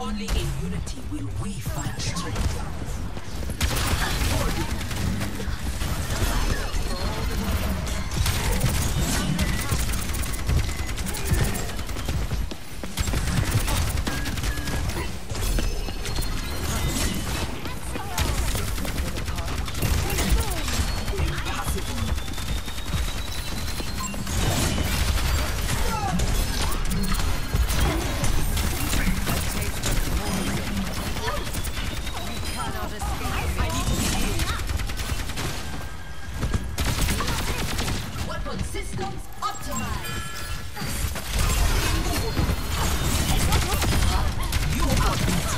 Only in unity will we find strength. Systems optimized. You are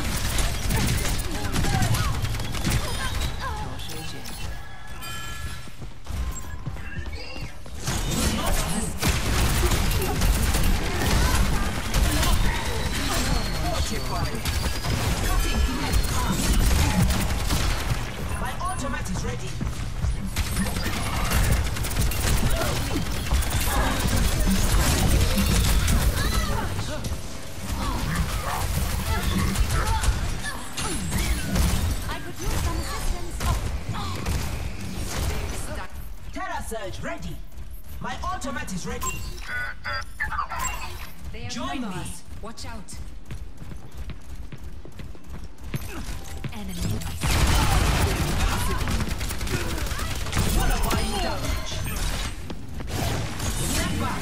my ultimate is ready. Surge ready. My ultimate is ready. Join me. Watch out. Enemy. What a wide damage. Step back.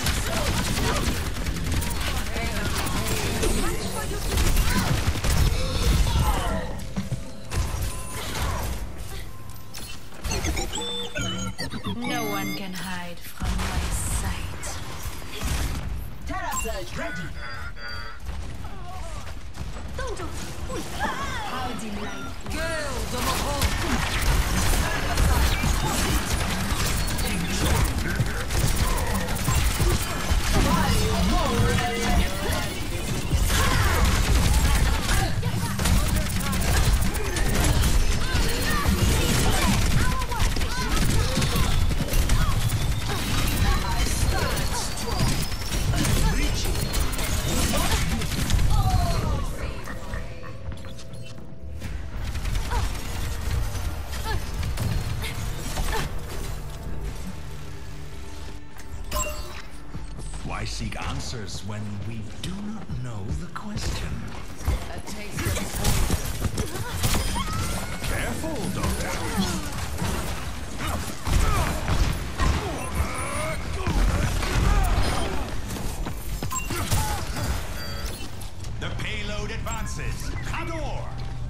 No one can hide from my sight. Terra Surge ready. How delightful. Girl, the Mahal. Why seek answers when we do not know the question? A taste of poison. Careful, Doctor. The payload advances. Cador!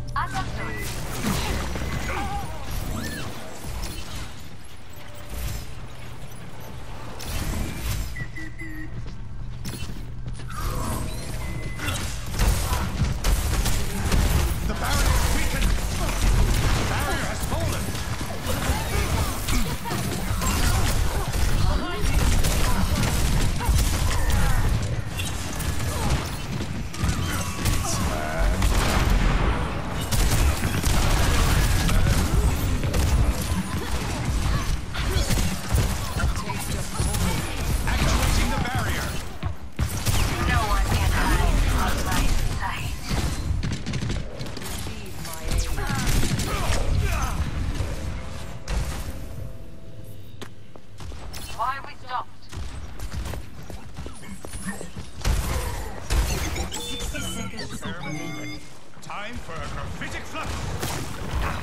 The barrier is weakened! The barrier has fallen! Activating the barrier! No one can hide from my sight. Why we stopped? 60 seconds. Time for a graphitic flush!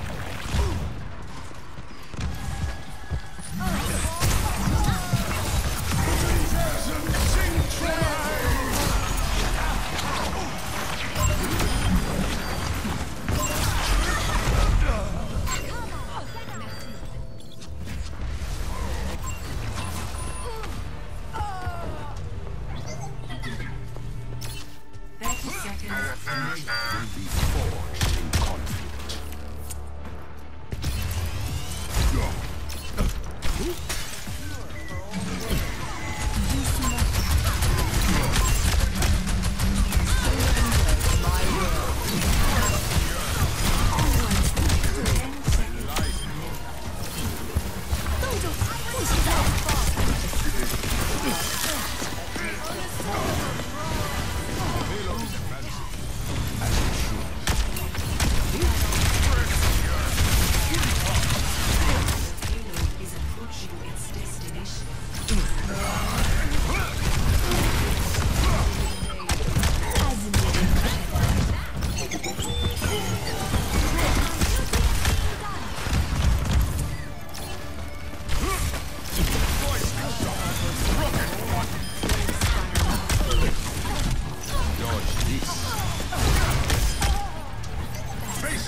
As it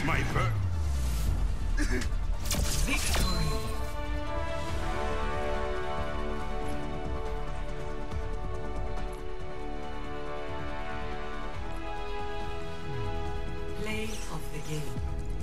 It's my birth. Victory. Play of the game.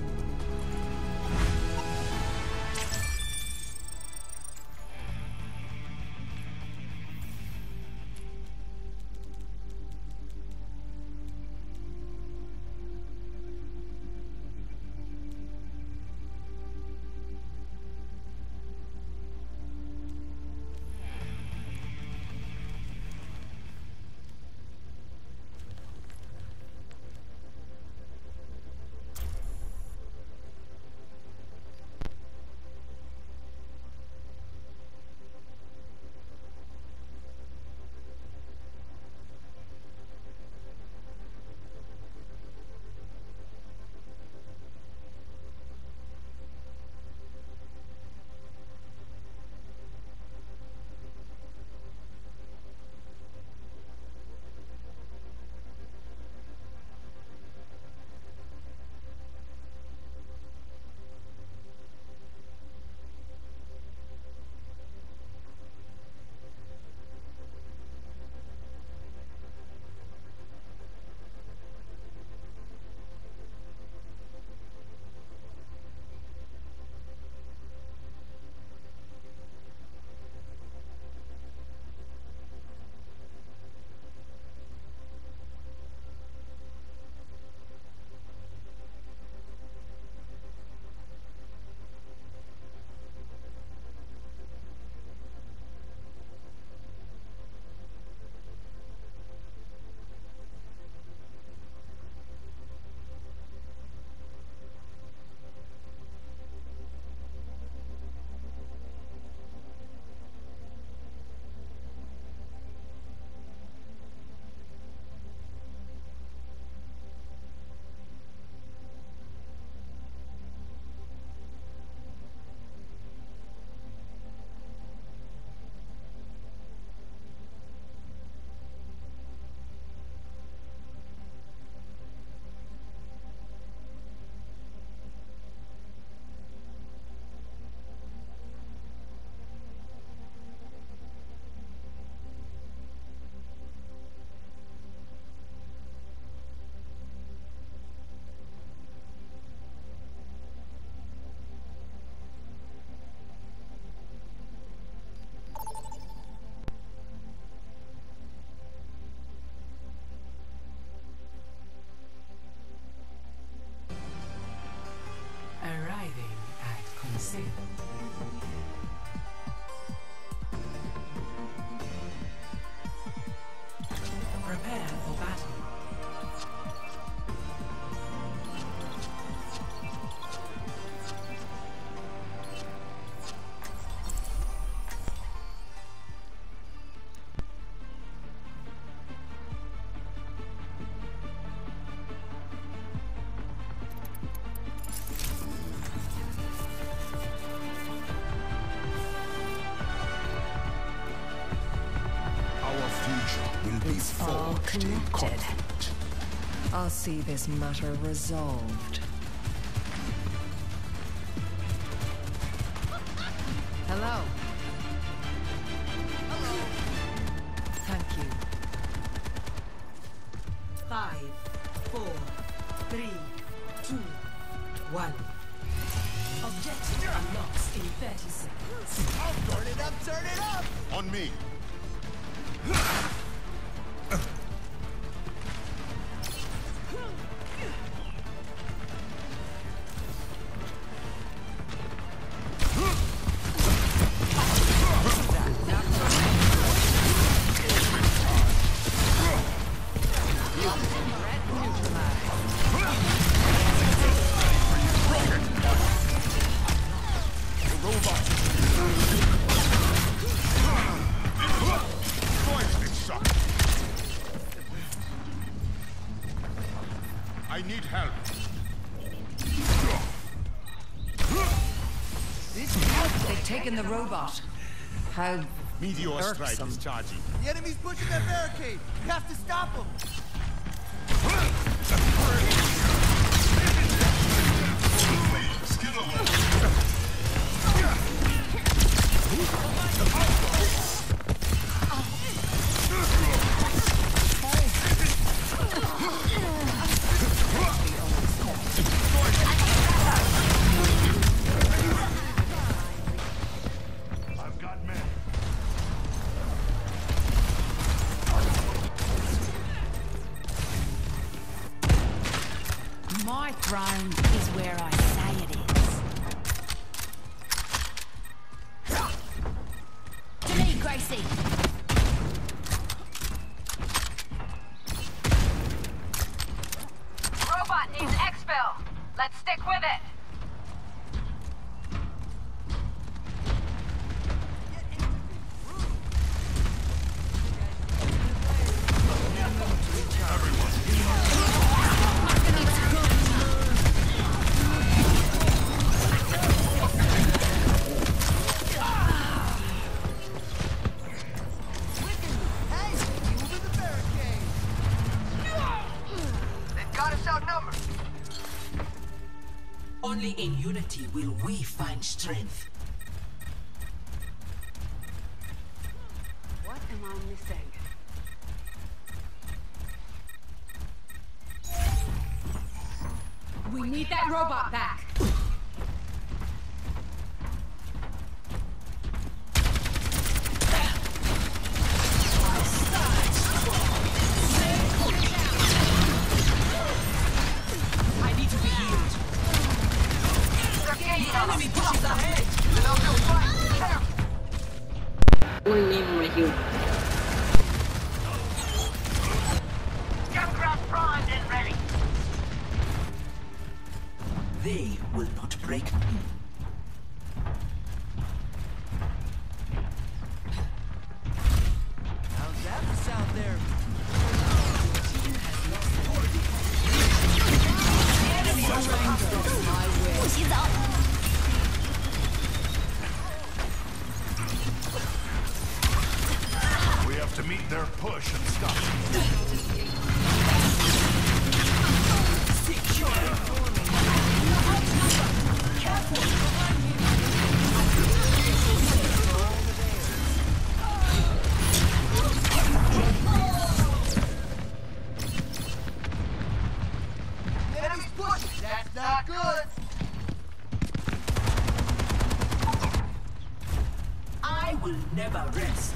Arriving at Conseil. Prepare for battle. All connected. I'll see this matter resolved. Hello. Hello. Thank you. 5, 4, 3, 2, 1. Objective unlocks in 30 seconds. Turn it up! On me. I need help. They've taken the robot. How Meteor strike irksome. is charging. The enemy's pushing that barricade. We have to stop them. My throne is where I say it is. To me, Gracie. Robot needs exfil. Let's stick with it. Hey, move in the barricade. They've got us outnumbered. Only in unity will we find strength. What am I missing? We need that robot back. I need to be healed. They're gaining The on us. enemy pushes ahead. They'll fight. Careful. Only my hero. Junkrat primed and ready. They will not break me. How's that sound there? We have to meet their push and stop them. Enemy's pushing. That's not good. I will never rest.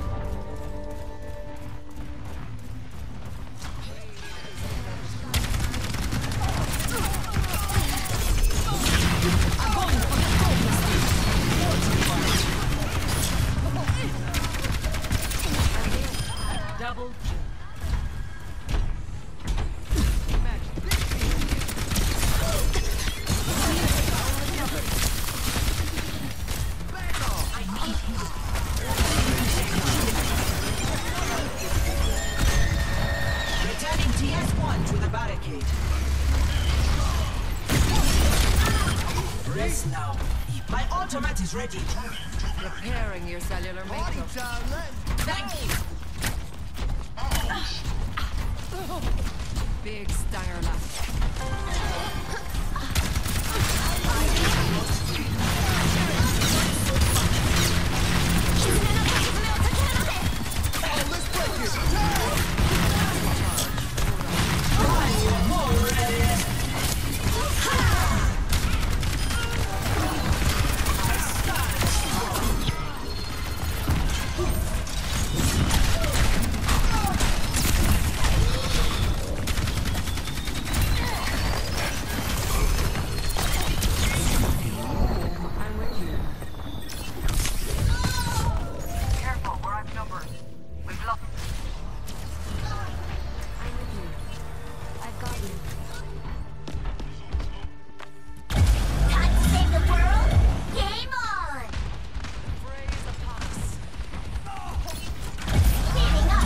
Double returning TS1 to the barricade. Rest now. My ultimate is ready. Repairing your cellular Party makeup. time, let's Thank you. Big stanger left. Careful, we're outnumbered. We've lost. I'm with you. I've got you. Time to save the world? Game on! Praise upon us. Cleaning up!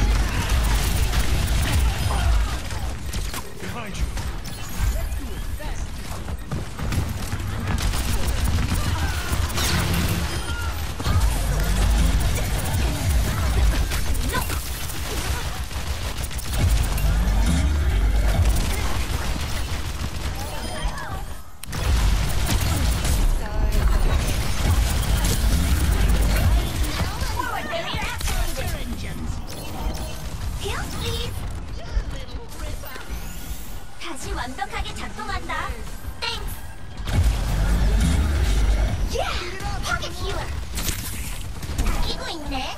Behind you. Forward barrier activated! engines! Heals, please! 다시 완벽하게 작동한다. Thanks! Yeah! Pocket healer! 끼고 있네?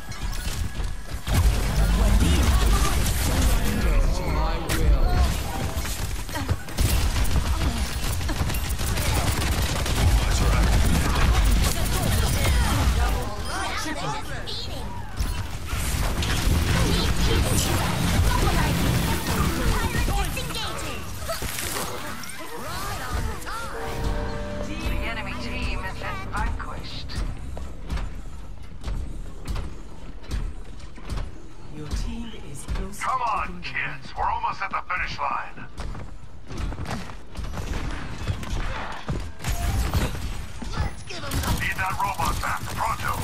that robot back, pronto!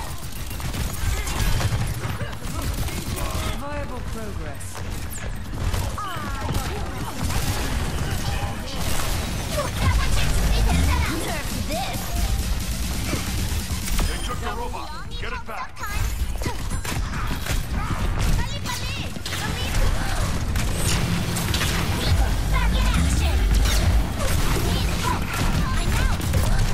Viable progress. Nerf this. They took the robot. Get it back. Back in action. Need help. I'm out.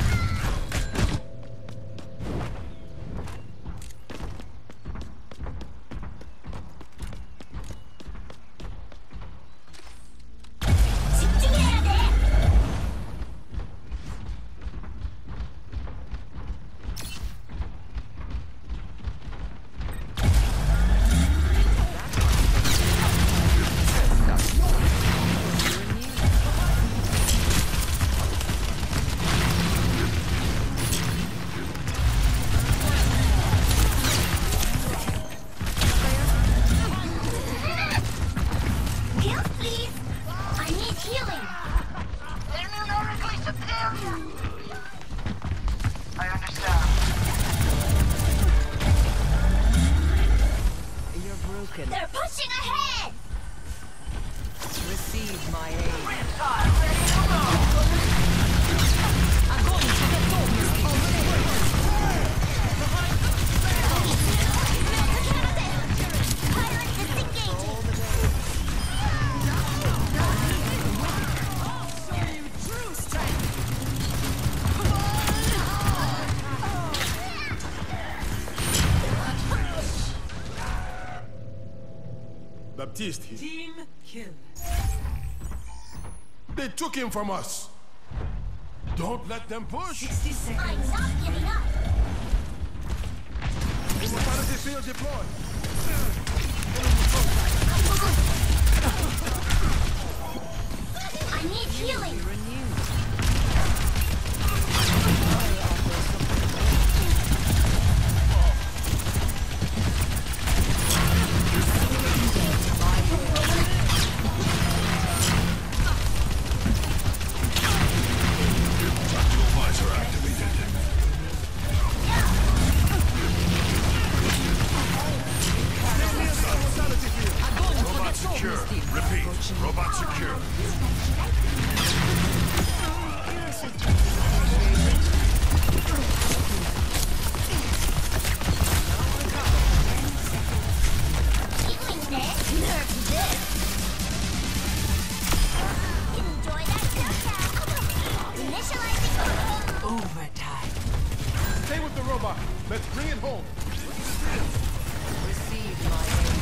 집중해야 돼. Heal, please. I need healing. I understand. You're broken. They're pushing ahead. Receive my aid. Pilot disengaging. Baptiste, Team kill. they took him from us. Don't let them push. 60 seconds. I'm not giving up. Immortality field deployed. I need healing. Visor activated. Robot secure. Repeat. Robot secure. Healing this. Nerf this. Enjoy that discount. Initializing. Overtime. Stay with the robot. Let's bring it home. Receive my aid.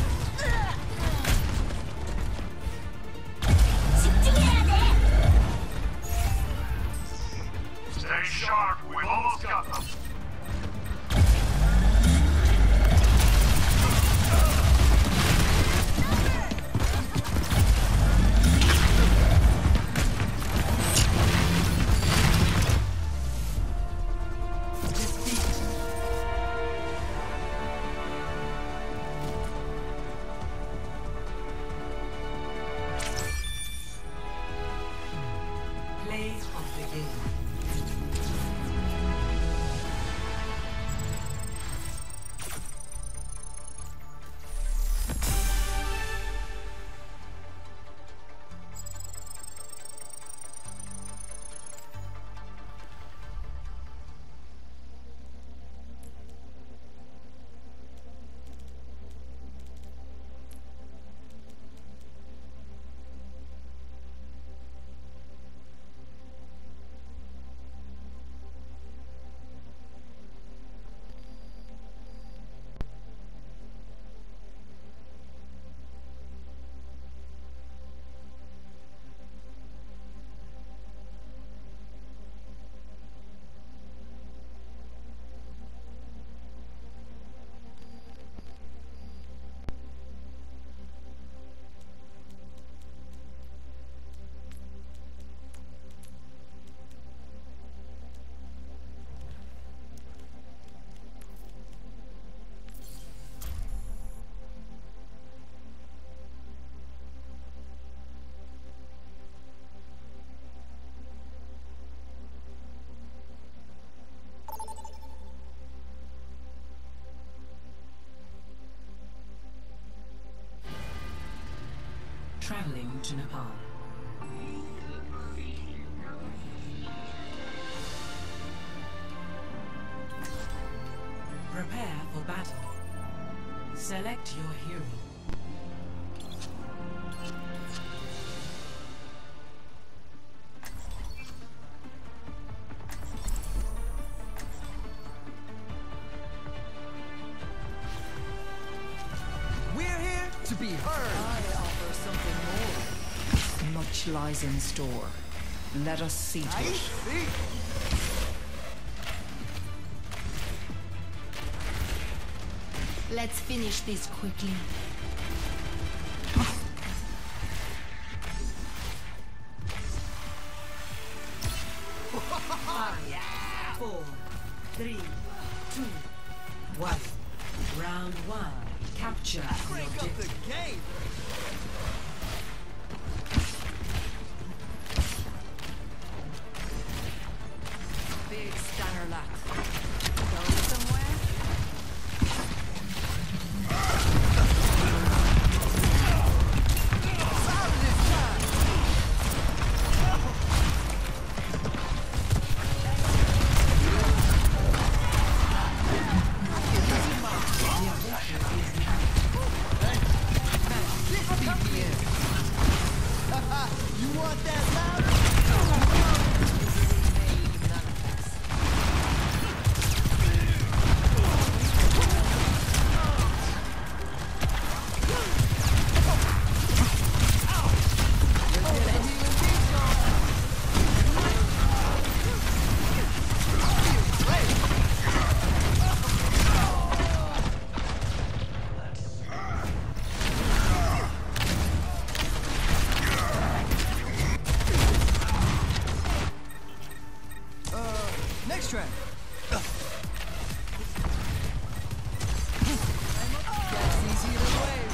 집중해야 돼. Stay sharp. We've almost got them. Play of the game. traveling to Nepal. Prepare for battle. Select your hero. We're here to be heard. I offer something more. Much lies in store. Let us see to I it. see. Let's finish this quickly. 4, 3, 2, 1. Round 1. Capture the Crank up the objective. game. Big stunner lack. Going somewhere? You want that louder? Next track. That's easy to wave.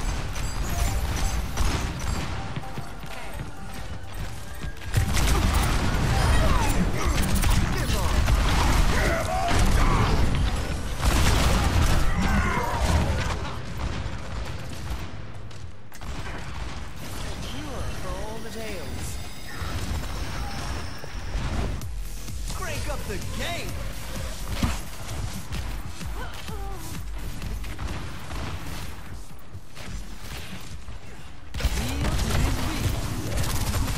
For all the tales. Crank up the game. Wheel to this wheel.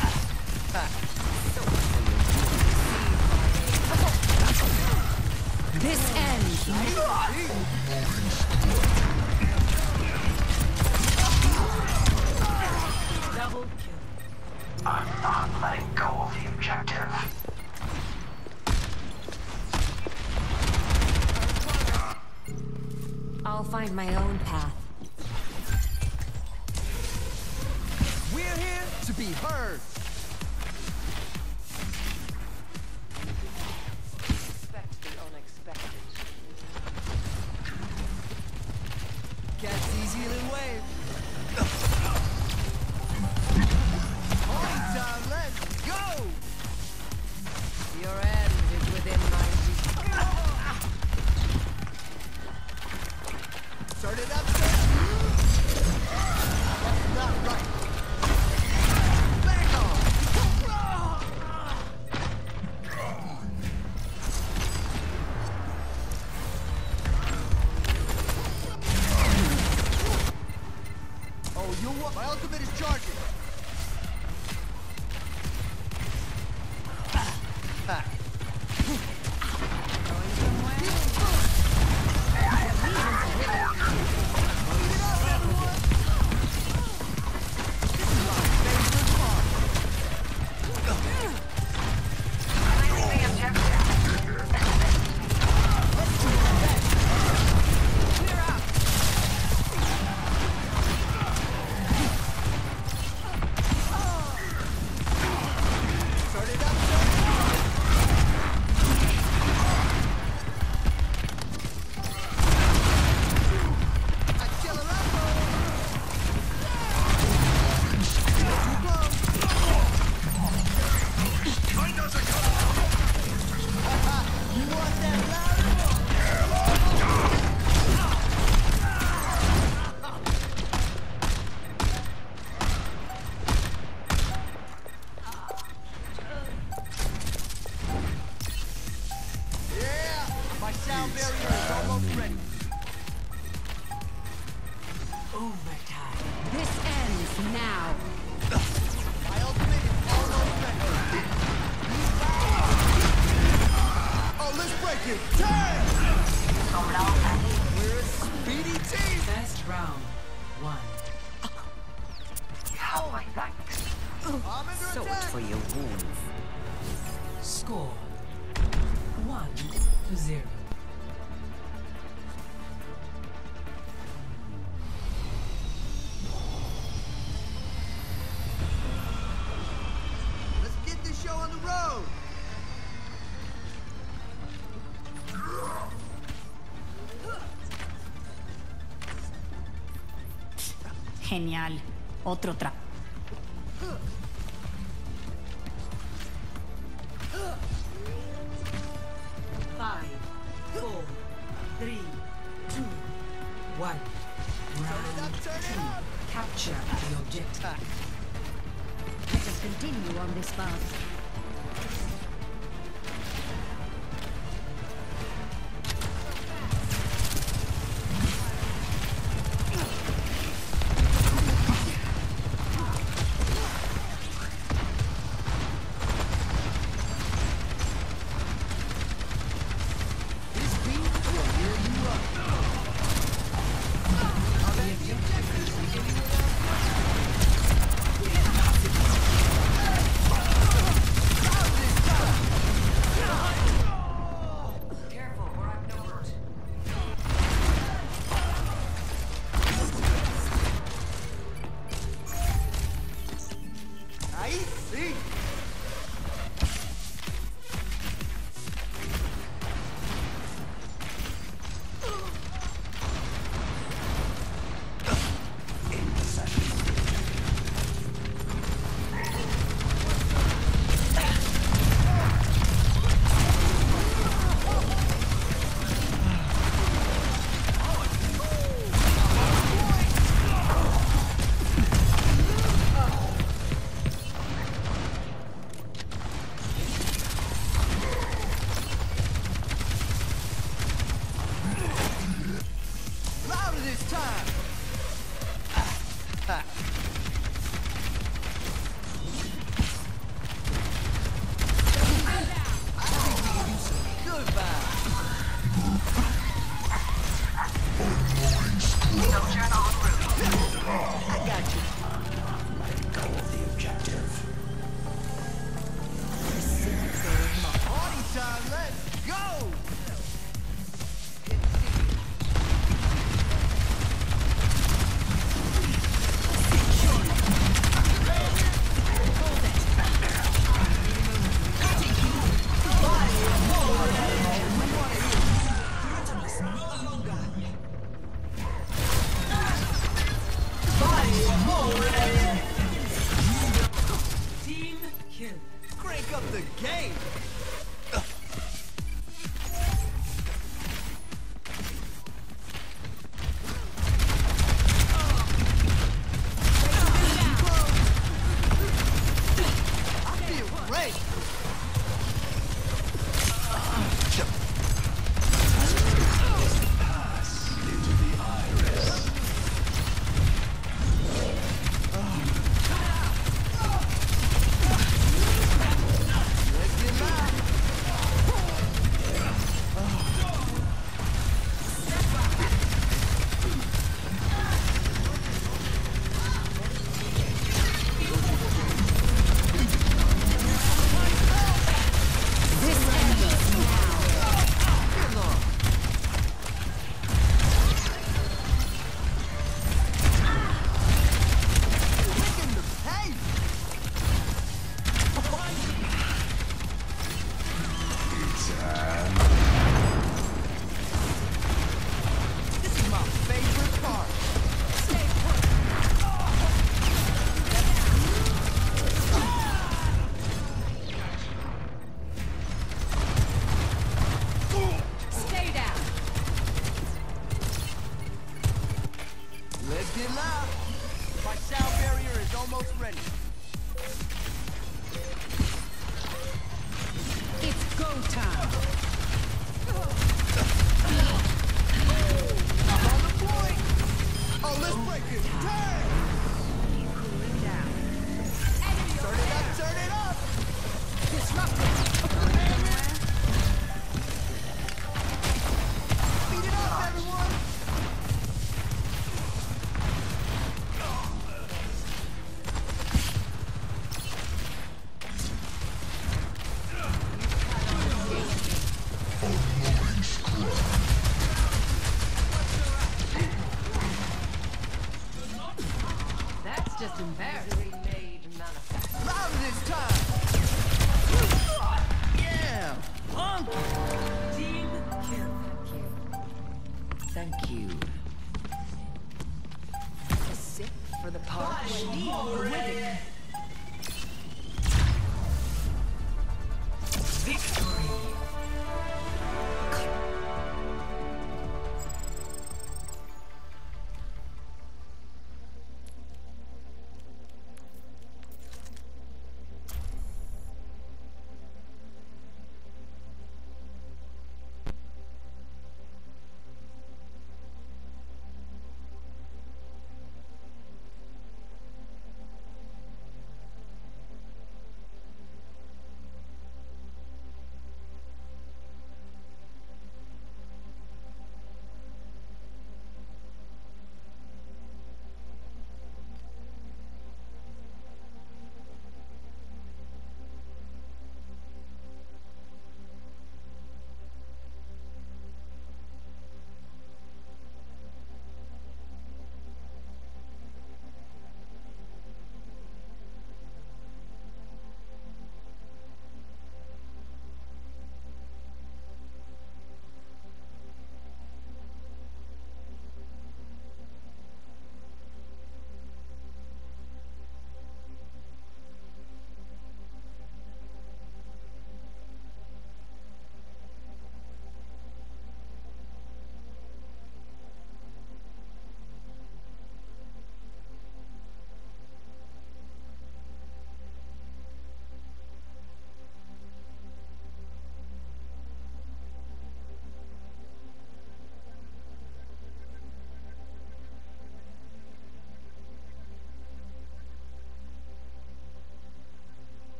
This ends. Double kill. I'm not letting go of the objective. I'll find my own path. We're here to be heard. Expect the unexpected. Cat's easier than wave. Point time, let's go! Your end is within my reach. Start it up, sir. That's not right. Back off! Oh, you want my ultimate is charging. Claiming the objective. Start it up, sir. it! Turn! We're a speedy team! First round. 1. Have my thanks. I'm under Salt attack! for your wounds. Score 1-0. Let's get this show on the road! Genial. Otro trap. Five, 4, 3, 2, 1. Round turn it 2. up. Capture the objective. Let us continue on this path.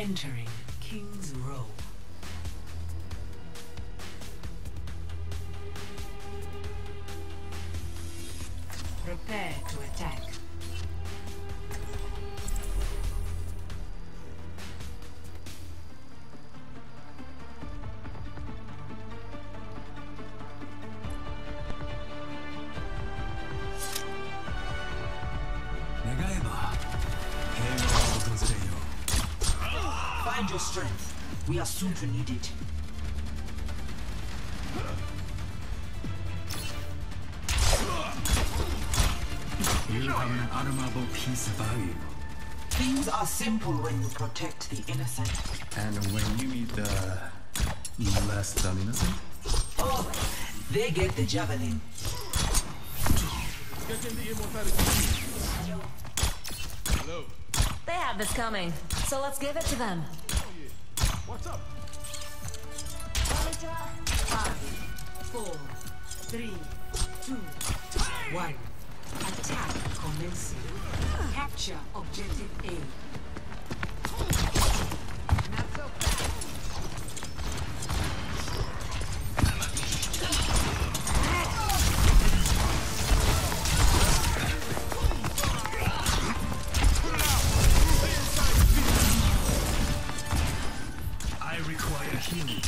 Entering King's Row. Prepare to attack. Find your strength. We are soon to need it. You have an admirable piece of value. Things are simple when you protect the innocent. And when you meet the less than innocent? Oh, they get the javelin. Hello. They have this coming, so let's give it to them. What's up? 5, 4, 3, 2, 1. Attack commencing. Capture objective A. Not so fast. I require healing.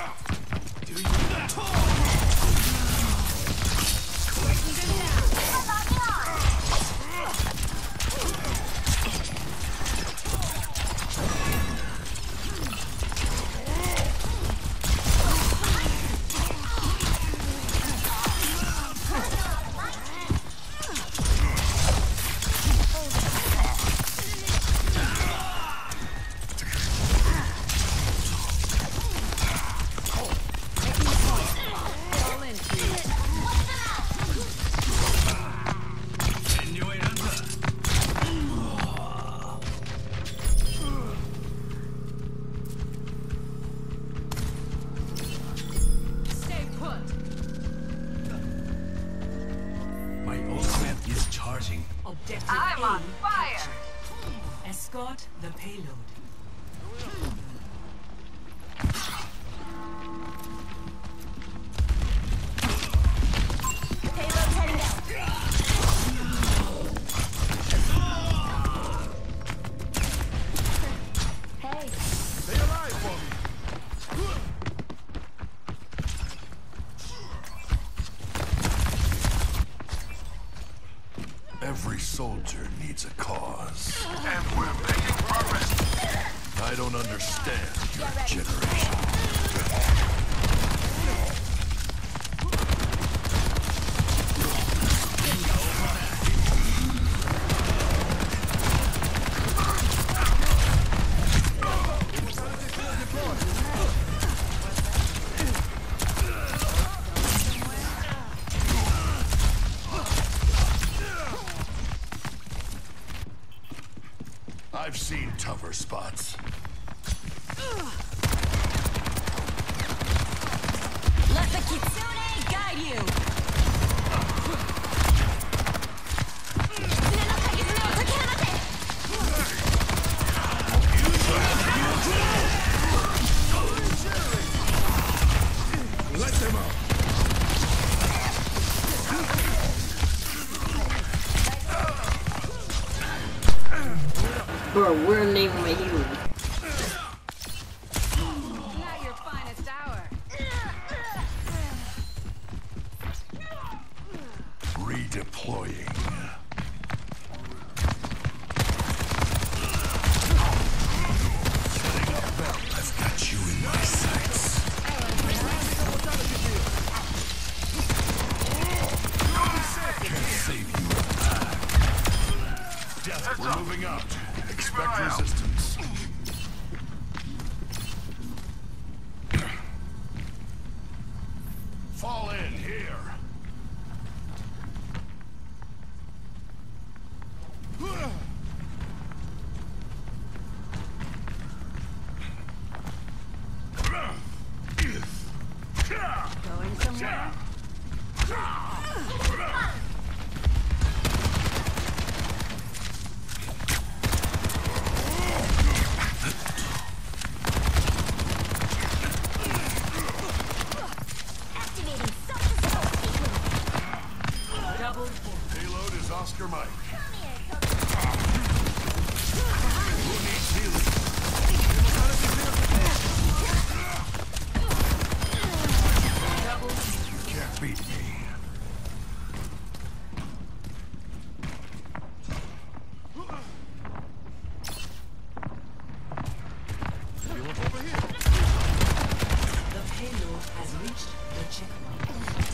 Objective I'm A on fire. captured. Escort the payload. Payload's heading out. Hey. Stay alive for me. Every soldier needs a cause. And we're making progress. I don't understand your generation. I've seen tougher spots. Let the Kitsune guide you! Let them out. Bro, we're naming my hero. Not your finest hour. Redeploying. I've got you in my sights. Can't save you. We're moving out. Expect resistance. Fall in here. Going somewhere. Oscar Mike. Come here, Who needs healing? You can't beat me. The payload has reached the checkpoint.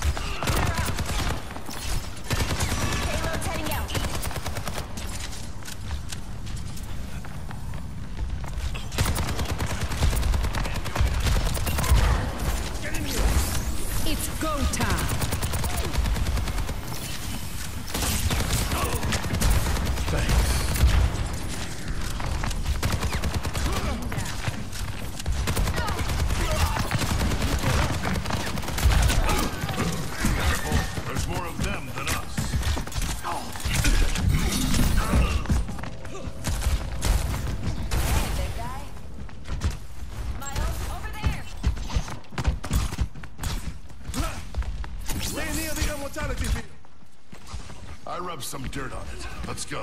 Payload's heading out. It's go time. Thanks. There's more of them than us. Hey, big guy. Miles, over there. Stay near the immortality field. I rubbed some dirt on it. Let's go.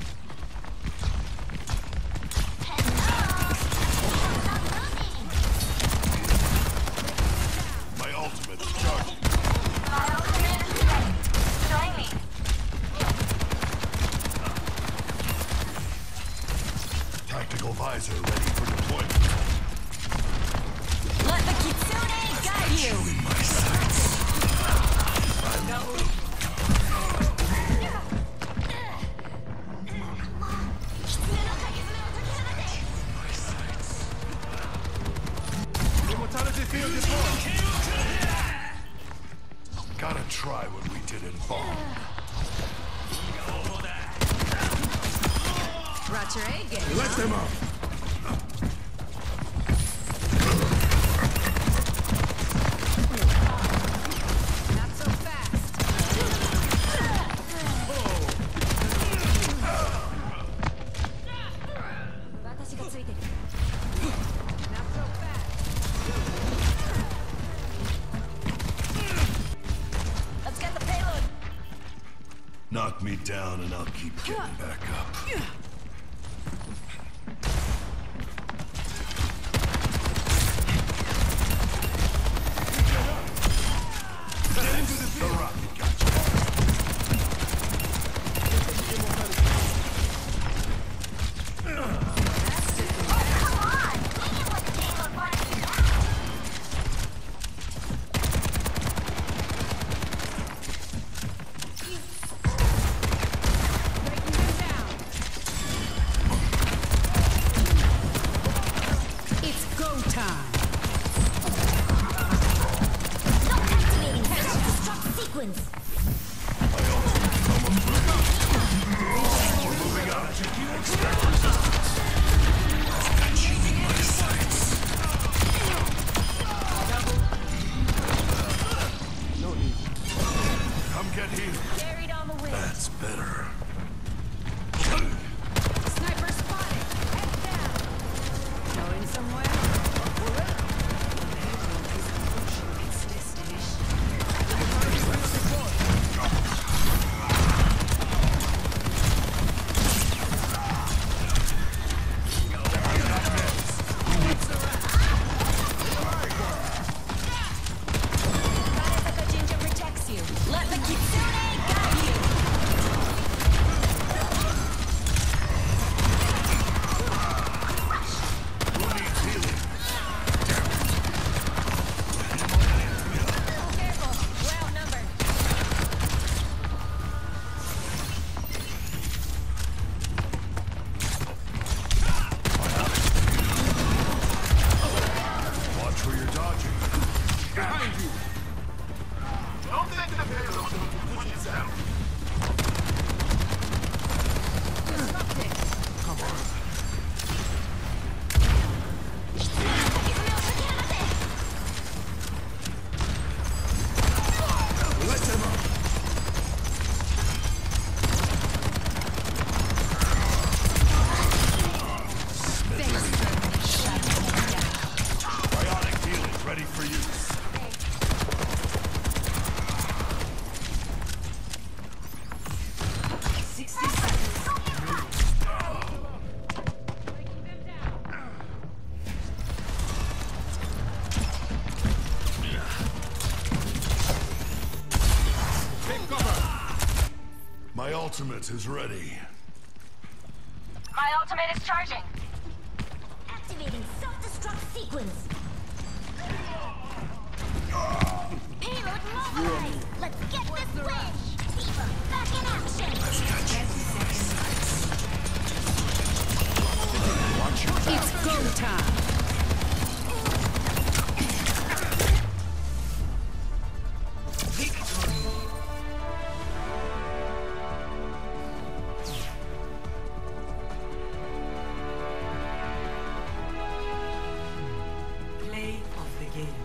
My ultimate is charging. My ultimate is ready. Join me. Tactical visor ready for deployment. Let the Kitsune guide you. In my sights. Immortality field is formed. Gotta try what we did in Bomb. Brought your A game. Let them up. Not so fast. Watashi ga tsuiteru. Not so fast. Let's get the payload. Knock me down and I'll keep getting back up. The rocket got you. Breaking them down. It's go time. No activating self-destruct sequence. Moving out. Expect resistance. Achieving my sights. Come get healed. Buried on the wing. That's better. Sniper spotted. Head down. Going somewhere? Karataka Jinja protects you. Let the Kitsune guide you. My ultimate is ready. My ultimate is charging. Activating self-destruct sequence. Payload mobilized. Let's get this win. Diva, back in action. It's go time. Play of the game.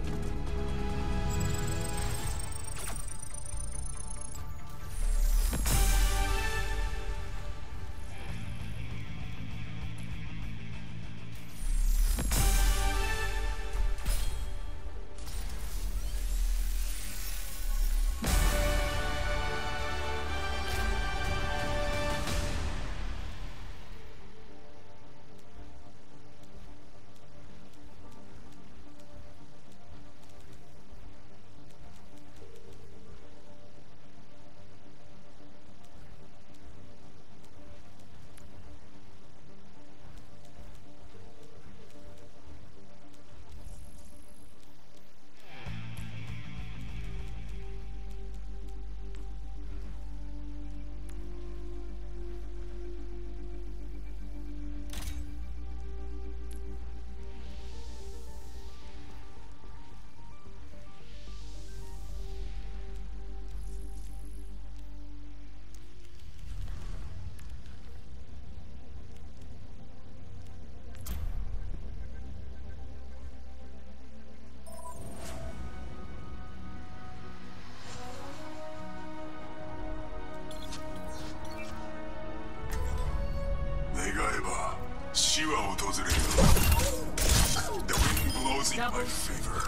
The wind blows in my favor.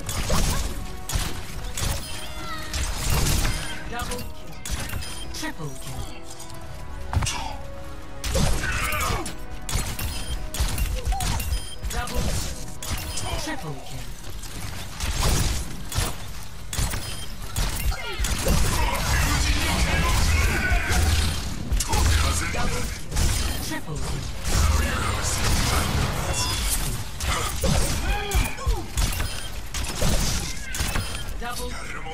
Double kill. Triple kill. Double kill. Triple kill. Triple kill. Double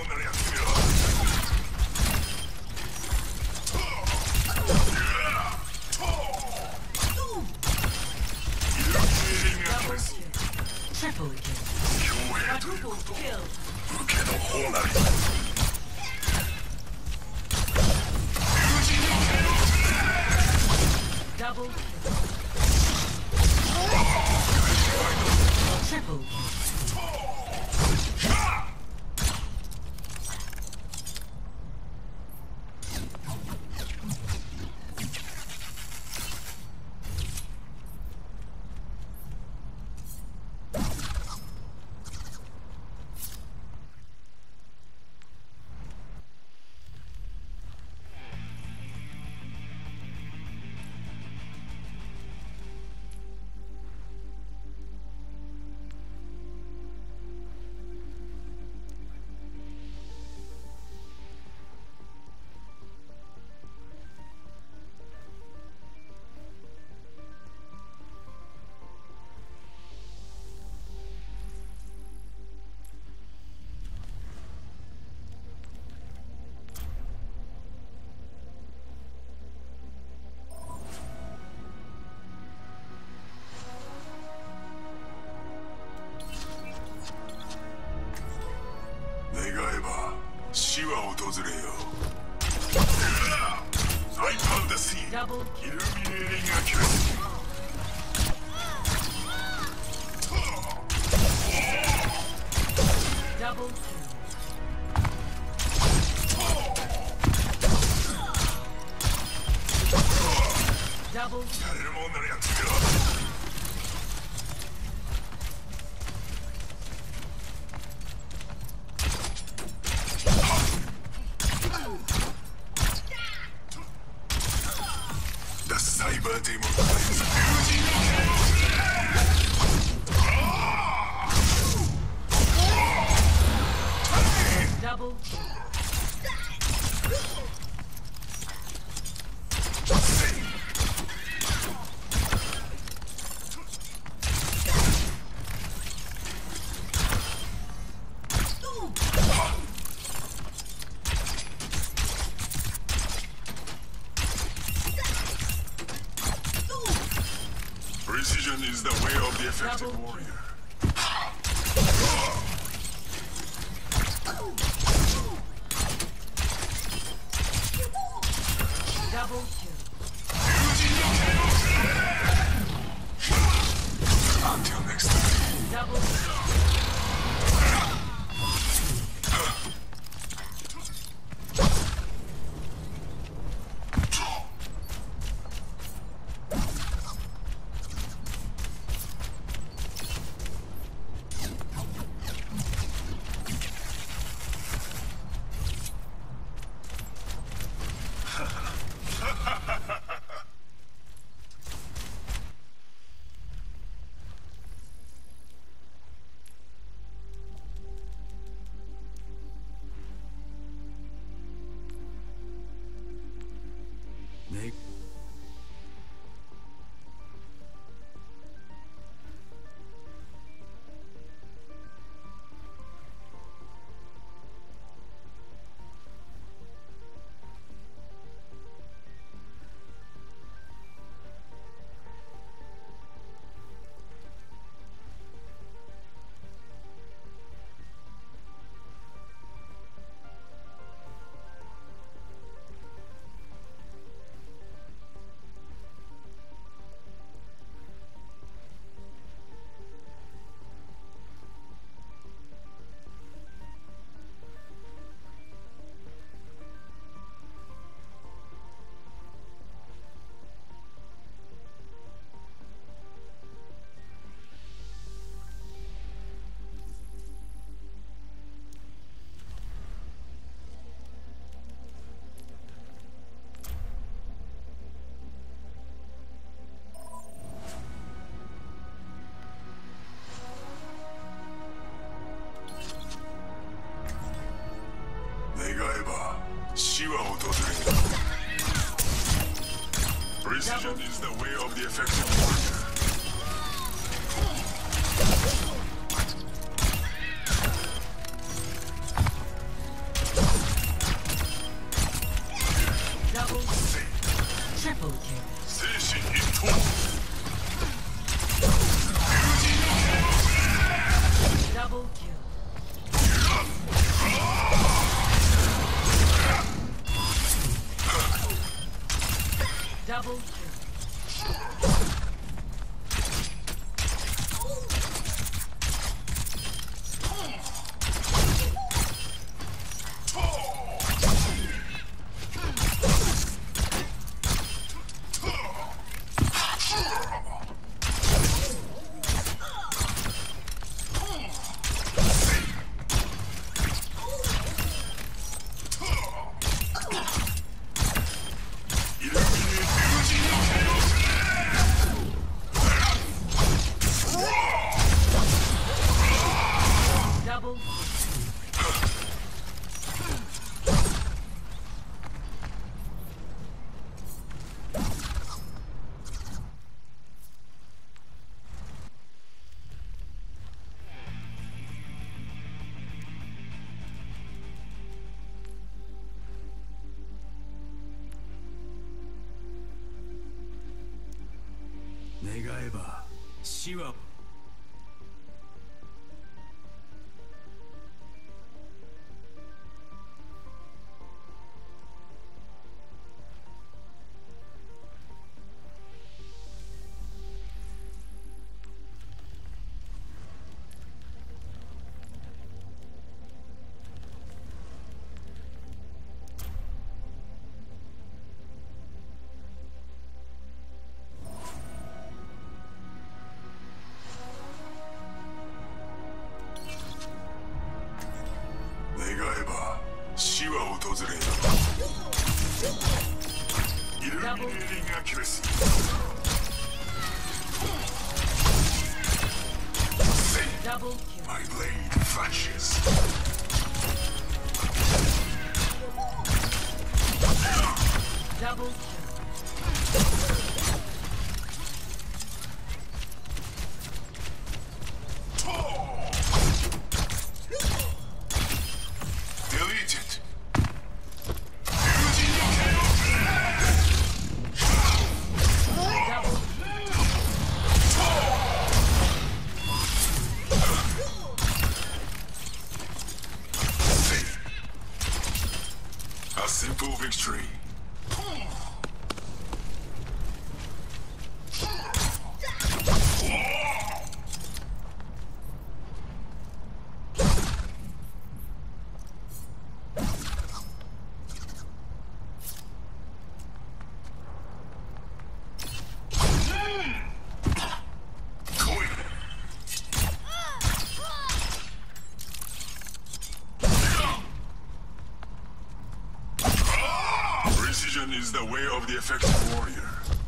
triple kill. Quadruple kill. Double kill. Triple kill. I found the scene. Double Illuminating accuracy. double kill. Double kill. やれるもんならやってみろ。The Cyber Demon Flames fusing. Double kill. Precision is the way of the effective warrior. Double kill. Until next time. Double kill. Nate. 願えば死は訪れる。Precision is the way of the effective warrior. Double triple kill. 精神一統。 Double kill. Double kill. Double. 願えば死は願えば死は訪れる。イルミネーティングアキュレシー。 Double kill. My blade flashes. Double kill. Deleted. Double. simple victory. Precision is the way of the effective warrior.